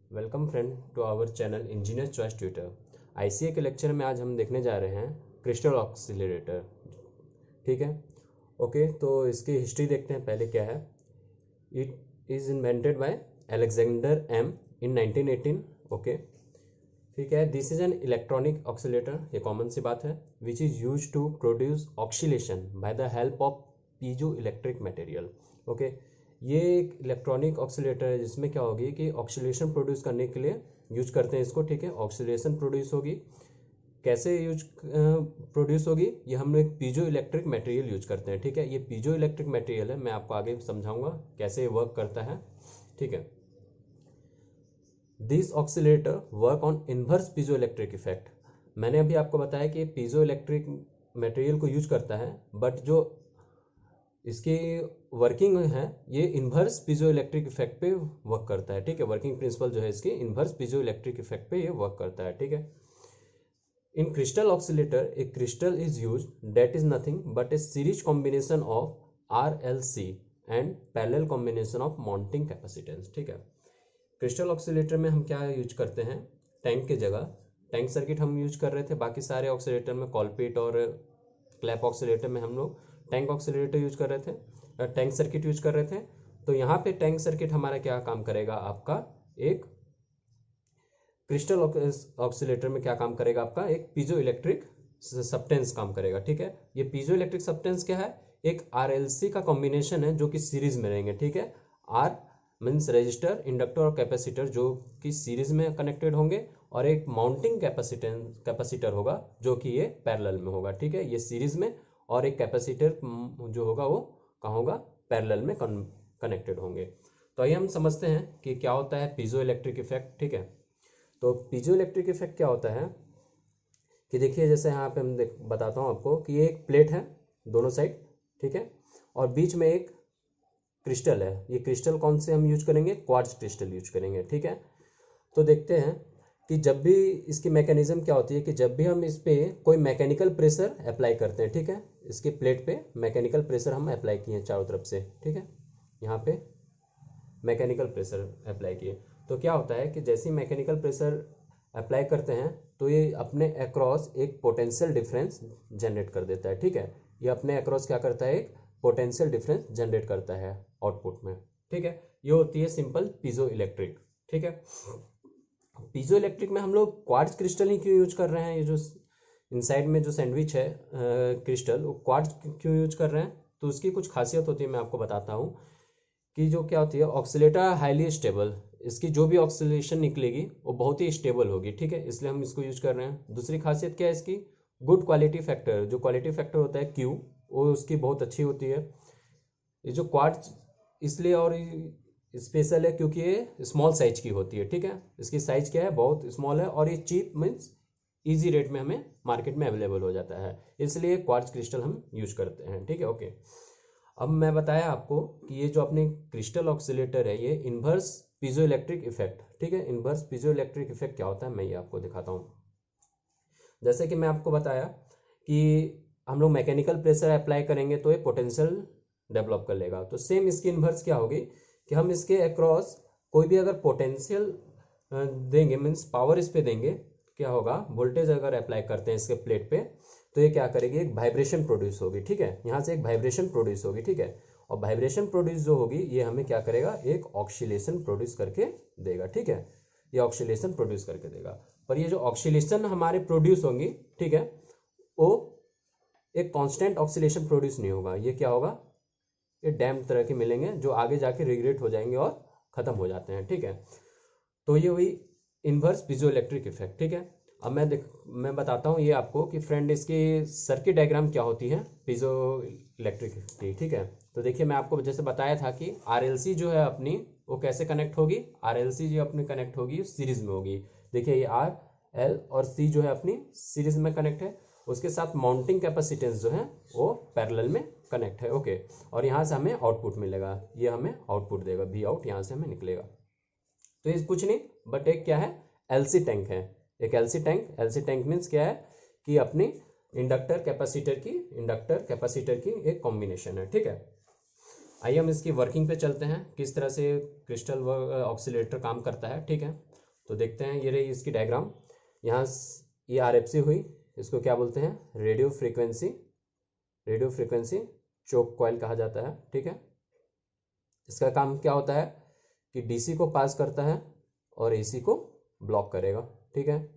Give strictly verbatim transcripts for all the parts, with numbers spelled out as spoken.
Welcome friend to our channel engineer choice tutor. ICA के lecture में आज हम देखने जा रहे हैं क्रिस्टल ऑक्सीलरेटर। ठीक है, ओके। तो इसकी हिस्ट्री देखते हैं पहले क्या है। It is invented by Alexander M in nineteen eighteen. Okay, ठीक है। This is an electronic oscillator, ये कॉमन सी बात है, which is use to produce oscillation by the help of piezo electric material. Okay, ये एक इलेक्ट्रॉनिक ऑक्सीलेटर है जिसमें क्या होगी कि ऑक्सीलेशन प्रोड्यूस करने के लिए यूज करते हैं इसको। ठीक है, ऑक्सीलेशन प्रोड्यूस होगी, कैसे यूज प्रोड्यूस होगी, ये हम एक पीजो इलेक्ट्रिक मटेरियल यूज करते हैं। ठीक है, ये पीजो इलेक्ट्रिक मटेरियल है, मैं आपको आगे समझाऊंगा कैसे ये वर्क करता है। ठीक है, this oscillator work on inverse piezo electric effect. मैंने अभी आपको बताया कि पीजो इलेक्ट्रिक मटेरियल को यूज करता है, बट जो इसकी वर्किंग है ये इन्वर्स पीजो इलेक्ट्रिक इफेक्ट पे वर्क करता है। ठीक है, वर्किंग प्रिंसिपल जो है इसकी इन्वर्स पीजो इलेक्ट्रिक इफेक्ट पे ये वर्क करता है। ठीक है, in crystal oscillator a crystal is use that is nothing but a series combination of R L C and parallel combination of mounting capacitance. ठीक है, क्रिस्टल ऑक्सीलेटर में हम क्या यूज करते हैं, टैंक के जगह टैंक सर्किट हम यूज कर रहे थे। बाकी सारे ऑक्सीलेटर में कॉलपिट और क्लैप ऑक्सीलेटर में हम लोग टैंक ऑक्सीलेटर यूज कर रहे थे, टैंक सर्किट यूज कर रहे थे। तो यहाँ पे टैंक सर्किट हमारा क्या काम करेगा, आपका एक क्रिस्टल ऑक्सीलेटर में क्या काम करेगा, आपका एक पीजो इलेक्ट्रिक सब्सटेंस काम करेगा। ठीक है, ये पीजो इलेक्ट्रिक सब्सटेंस क्या है, एक आरएलसी का कॉम्बिनेशन है जो कि सीरीज में रहेंगे। ठीक है, आर मीन्स रेजिस्टर, इंडक्टर और कैपेसिटर जो कि सीरीज में कनेक्टेड होंगे, और एक माउंटिंग कैपेसिटेंस कैपेसिटर होगा जो कि ये पैरेलल में होगा। ठीक है, ये सीरीज में, और एक कैपेसिटर जो होगा वो कहाँ होगा, पैरेलल में कनेक्टेड होंगे। तो आइए हम समझते हैं कि क्या होता है पीजो इलेक्ट्रिक इफेक्ट। ठीक है, तो पीजो इलेक्ट्रिक इफेक्ट क्या होता है कि देखिए, जैसे यहाँ पे हम देख बताता हूँ आपको कि ये एक प्लेट है दोनों साइड। ठीक है, और बीच में एक क्रिस्टल है। ये क्रिस्टल कौन से हम यूज करेंगे, क्वार्ट्ज क्रिस्टल यूज करेंगे। ठीक है, तो देखते हैं कि जब भी इसकी मैकेनिज्म क्या होती है कि जब भी हम इस पे कोई मैकेनिकल प्रेशर अप्लाई करते हैं, ठीक है, इसके प्लेट पे मैकेनिकल प्रेशर हम अप्लाई किए चारों तरफ से। ठीक है, यहाँ पे मैकेनिकल प्रेशर अप्लाई किए, तो क्या होता है कि जैसे ही मैकेनिकल प्रेशर अप्लाई करते हैं तो ये अपने अक्रॉस एक पोटेंशियल डिफरेंस जनरेट कर देता है। ठीक है, ये अपने अक्रॉस क्या करता है, एक पोटेंशियल डिफरेंस जनरेट करता है आउटपुट में। ठीक है, ये होती है सिंपल पीजो इलेक्ट्रिक। ठीक है, पीजो इलेक्ट्रिक में हम लोग क्वार्ट्ज क्रिस्टल ही क्यों यूज कर रहे हैं, ये जो इनसाइड में जो सैंडविच है क्रिस्टल, वो क्वार्ट्ज क्यों यूज कर रहे हैं, तो उसकी कुछ खासियत होती है, मैं आपको बताता हूँ कि जो क्या होती है, ऑक्सीलेटर हाईली स्टेबल, इसकी जो भी ऑक्सीलेशन निकलेगी वो बहुत ही स्टेबल होगी। ठीक है, इसलिए हम इसको यूज कर रहे हैं। दूसरी खासियत क्या है इसकी, गुड क्वालिटी फैक्टर, जो क्वालिटी फैक्टर होता है क्यू, वो उसकी बहुत अच्छी होती है। ये जो क्वार्ट्ज इसलिए और स्पेशल है क्योंकि ये स्मॉल साइज की होती है। ठीक है, इसकी साइज क्या है, बहुत स्मॉल है, और ये चीप मीन्स इजी रेट में हमें मार्केट में अवेलेबल हो जाता है, इसलिए क्वार्ट्ज क्रिस्टल हम यूज करते हैं। ठीक है, ओके। अब मैं बताया आपको कि ये जो अपने क्रिस्टल ऑक्सीलेटर है ये इन्वर्स पीजो इलेक्ट्रिक इफेक्ट। ठीक है, इन्वर्स पीजो इलेक्ट्रिक इफेक्ट क्या होता है, मैं ये आपको दिखाता हूँ। जैसे कि मैं आपको बताया कि हम लोग मैकेनिकल प्रेशर अप्लाई करेंगे तो ये पोटेंशियल डेवलप कर लेगा, तो सेम इसकी इन्वर्स क्या होगी कि हम इसके अक्रॉस कोई भी अगर पोटेंशियल देंगे, मीन्स पावर इस पे देंगे, क्या होगा, वोल्टेज अगर अप्लाई करते हैं इसके प्लेट पे, तो ये क्या करेगी, एक वाइब्रेशन प्रोड्यूस होगी। ठीक है, यहाँ से एक वाइब्रेशन प्रोड्यूस होगी। ठीक है, और वाइब्रेशन प्रोड्यूस जो होगी ये हमें क्या करेगा, एक ऑक्सीलेशन प्रोड्यूस करके देगा। ठीक है, ये ऑक्सीलेशन प्रोड्यूस करके देगा, पर ये जो ऑक्सीलेशन हमारे प्रोड्यूस होंगी, ठीक है, वो एक कांस्टेंट ऑक्सीलेशन प्रोड्यूस नहीं होगा। ये क्या होगा, ये डैम्प तरह के मिलेंगे जो आगे जाके रिग्रेट हो जाएंगे और खत्म हो जाते हैं। ठीक है, तो ये हुई इन्वर्स पीजो इलेक्ट्रिक इफेक्ट। ठीक है, अब मैं देख मैं बताता हूँ ये आपको कि फ्रेंड इसकी सर्किट डायग्राम क्या होती है पीजो इलेक्ट्रिक की। ठीक है, तो देखिए, मैं आपको जैसे बताया था कि आरएलसी जो है अपनी वो कैसे कनेक्ट होगी, आरएलसी जो अपनी कनेक्ट होगी सीरीज में होगी। देखिए, ये आर एल और सी जो है अपनी सीरीज में कनेक्ट है, उसके साथ माउंटिंग कैपेसिटेंस जो है वो पैरेलल में कनेक्ट है। ओके, और यहाँ से हमें आउटपुट मिलेगा, ये हमें आउटपुट देगा, वी आउट यहाँ से हमें निकलेगा। तो ये कुछ नहीं बट एक क्या है, एलसी टैंक है, एक LC tank. LC tank means क्या है कि अपनी इंडक्टर कैपेसिटर की इंडक्टर कैपेसिटर की एक कॉम्बिनेशन है। ठीक है, आइए हम इसकी वर्किंग पे चलते हैं, किस तरह से क्रिस्टल ऑक्सीलेटर काम करता है। ठीक है, तो देखते हैं, ये रही इसकी डायग्राम। यहाँ स- ये आर एफ सी हुई, इसको क्या बोलते हैं, radio frequency, radio frequency choke coil कहा जाता है। ठीक है, इसका काम क्या होता है कि डीसी को पास करता है और एसी को ब्लॉक करेगा। ठीक है,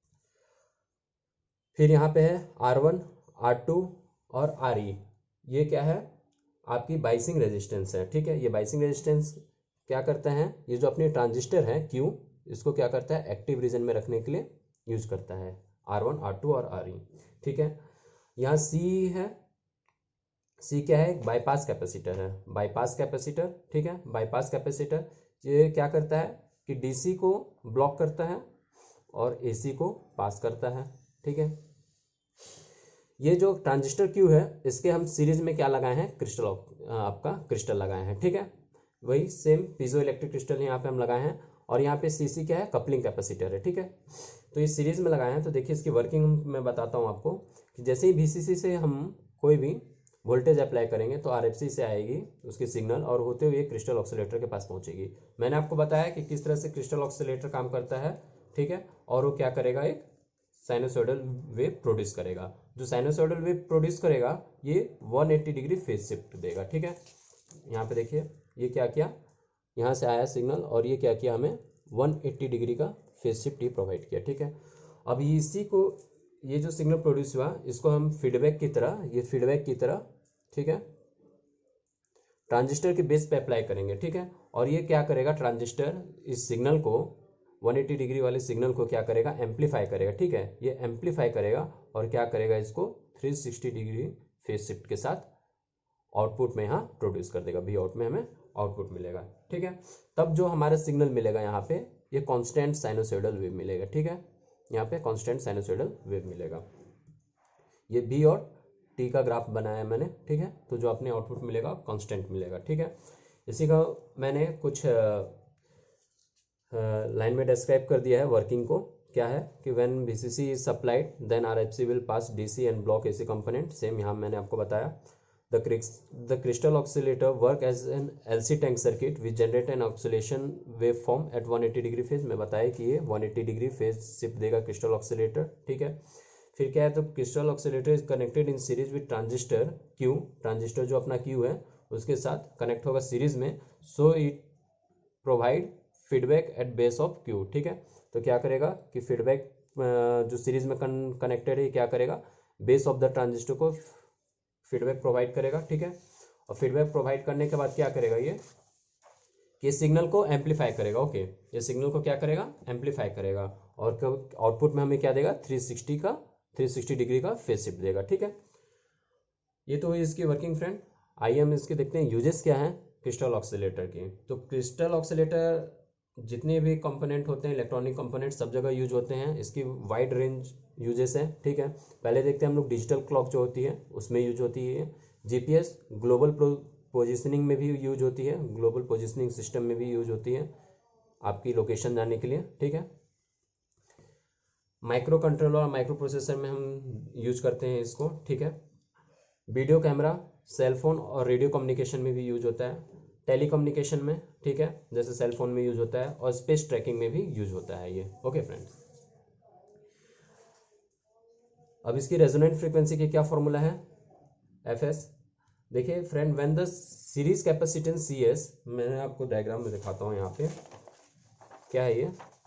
फिर यहाँ पे है आर वन, आर टू और आर ई। ये क्या है, आपकी बाइसिंग रेजिस्टेंस है। ठीक है, ये बाइसिंग रेजिस्टेंस क्या करता है, ये जो अपने ट्रांजिस्टर है क्यू, इसको क्या करता है, एक्टिव रीजन में रखने के लिए यूज करता है, आर वन, आर टू और आर ई। ठीक है, यहाँ सी है, सी क्या है, एक बाईपास कैपेसिटर है, बाईपास कैपेसिटर। ठीक है, बाईपास कैपेसिटर ये क्या करता है कि डीसी को ब्लॉक करता है और एसी को पास करता है। ठीक है, ये जो ट्रांजिस्टर क्यू है, इसके हम सीरीज में क्या लगाए हैं, क्रिस्टल, आपका क्रिस्टल लगाए हैं। ठीक है, वही सेम पीजो इलेक्ट्रिक क्रिस्टल यहाँ पे हम लगाए हैं, और यहाँ पे सीसी क्या है, कपलिंग कैपेसिटर है। ठीक है, तो ये सीरीज में लगाए हैं। तो देखिए इसकी वर्किंग मैं बताता हूँ आपको कि जैसे ही वीसीसी से हम कोई भी वोल्टेज अप्लाई करेंगे तो आरएफसी से आएगी उसकी सिग्नल, और होते हुए क्रिस्टल ऑक्सीलेटर के पास पहुंचेगी। मैंने आपको बताया कि किस तरह से क्रिस्टल ऑक्सीलेटर काम करता है। ठीक है, और वो क्या करेगा, एक साइनोसॉइडल वेव प्रोड्यूस करेगा। जो साइनोसॉइडल वेव प्रोड्यूस करेगा ये एक सौ अस्सी डिग्री फेज शिफ्ट देगा। ठीक है, यहाँ पे देखिए ये क्या किया, यहाँ से आया सिग्नल और ये क्या किया, हमें एक सौ अस्सी डिग्री का फेज शिफ्ट ही प्रोवाइड किया। ठीक है, अब इसी को, ये जो सिग्नल प्रोड्यूस हुआ इसको हम फीडबैक की तरह, ये फीडबैक की तरह, ठीक है, ट्रांजिस्टर के बेस पे अप्लाई करेंगे। ठीक है, और ये क्या करेगा, ट्रांजिस्टर इस सिग्नल को एक सौ अस्सी डिग्री वाले सिग्नल को क्या करेगा, एम्पलीफाई करेगा। ठीक है, ये एम्पलीफाई करेगा और क्या करेगा, इसको तीन सौ साठ डिग्री फेज शिफ्ट के साथ आउटपुट में यहाँ प्रोड्यूस कर देगा, वी आउट में हमें आउटपुट मिलेगा। ठीक है, तब जो हमारा सिग्नल मिलेगा यहाँ पे, ये कांस्टेंट साइनोसॉइडल वेव मिलेगा। ठीक है, यहाँ पे कांस्टेंट साइनोसॉइडल वेव मिलेगा। ये बी और टी का ग्राफ बनाया मैंने। ठीक है, तो जो अपने आउटपुट मिलेगा कांस्टेंट मिलेगा। ठीक है, इसी का मैंने कुछ लाइन में डिस्क्राइब कर दिया है वर्किंग को। क्या है कि when VCC is supplied then RFC will pass DC and block AC component. Same यहाँ मैंने आपको बताया। The, the crystal oscillator work as an L C tank circuit which generate an oscillation waveform at एक सौ अस्सी degree phase में बताया कि ये एक सौ अस्सी डिग्री फेज शिफ्ट देगा क्रिस्टल ऑक्सीलेटर। ठीक है, फिर क्या है, तो crystal oscillator is connected in series with transistor Q, transistor जो अपना क्यू है उसके साथ कनेक्ट होगा सीरीज में, so it provide feedback at base of Q. ठीक है, तो क्या करेगा कि फीडबैक जो सीरीज में कनेक्टेड है क्या करेगा, बेस ऑफ द ट्रांजिस्टर को फीडबैक प्रोवाइड करेगा। ठीक है, और फीडबैक प्रोवाइड करने के बाद क्या करेगा, ये कि सिग्नल को एम्पलीफाई करेगा। ओके, ये सिग्नल को क्या करेगा, एम्पलीफाई करेगा, और आउटपुट में हमें क्या देगा, तीन सौ साठ का तीन सौ साठ डिग्री का फेज शिफ्ट देगा। ठीक है, ये तो हुई इसकी वर्किंग फ्रेंड। आइए हम इसके देखते हैं यूजेस क्या है क्रिस्टल ऑक्सीलेटर की। तो क्रिस्टल ऑक्सीलेटर जितने भी कंपोनेंट होते हैं, इलेक्ट्रॉनिक कंपोनेंट, सब जगह यूज होते हैं। इसकी वाइड रेंज यूजेस है। ठीक है, पहले देखते हैं हम लोग डिजिटल क्लॉक जो होती है उसमें यूज होती है। जीपीएस ग्लोबल पोजिशनिंग में भी यूज होती है, ग्लोबल पोजिशनिंग सिस्टम में भी यूज होती है, आपकी लोकेशन जानने के लिए। ठीक है, माइक्रो कंट्रोलर और माइक्रो प्रोसेसर में हम यूज करते हैं इसको। ठीक है, वीडियो कैमरा, सेलफोन और रेडियो कम्युनिकेशन में भी यूज होता है, टेली कम्युनिकेशन में। ठीक है, जैसे सेलफोन में यूज होता है, और स्पेस ट्रैकिंग में भी यूज होता है ये। ओके फ्रेंड्स, अब इसकी रेजोनेंट फ्रीक्वेंसी की क्या फॉर्मूला है, एफ एस। देखिए friend, when the series capacitance C S, मैं आपको डायग्राम में दिखाता हूँ यहाँ पे क्या है, ये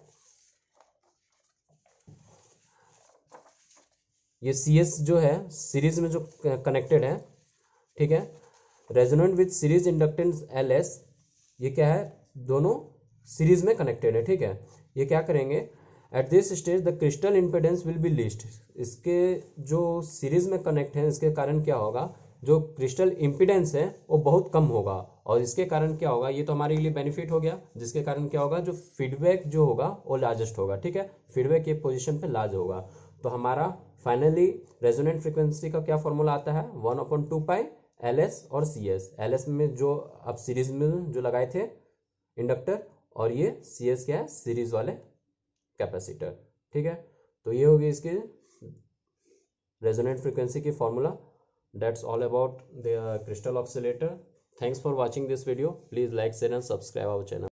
ये सी एस जो है सीरीज में जो कनेक्टेड है। ठीक है, resonant with series inductance L S, ये क्या है, दोनों सीरीज में कनेक्टेड है। ठीक है, ये क्या करेंगे, at this stage the crystal impedance will be least. इसके जो सीरीज में कनेक्ट है इसके कारण क्या होगा, जो क्रिस्टल इंपिडेंस है वो बहुत कम होगा, और इसके कारण क्या होगा, ये तो हमारे लिए बेनिफिट हो गया, जिसके कारण क्या होगा, जो फीडबैक जो होगा वो लार्जेस्ट होगा। ठीक है, फीडबैक ये पोजीशन पे लार्ज होगा। तो हमारा फाइनली रेजोनेंट फ्रीक्वेंसी का क्या फॉर्मूला आता है, one upon two pi L S और सी एस। एल एस में जो आप सीरीज में जो लगाए थे इंडक्टर, और ये सी एस क्या है, सीरीज वाले कैपेसिटर। ठीक है, तो ये होगी इसकी रेजोनेंट फ्रीक्वेंसी की formula. That's all about the crystal oscillator. Thanks for watching this video. Please like, share and subscribe our channel.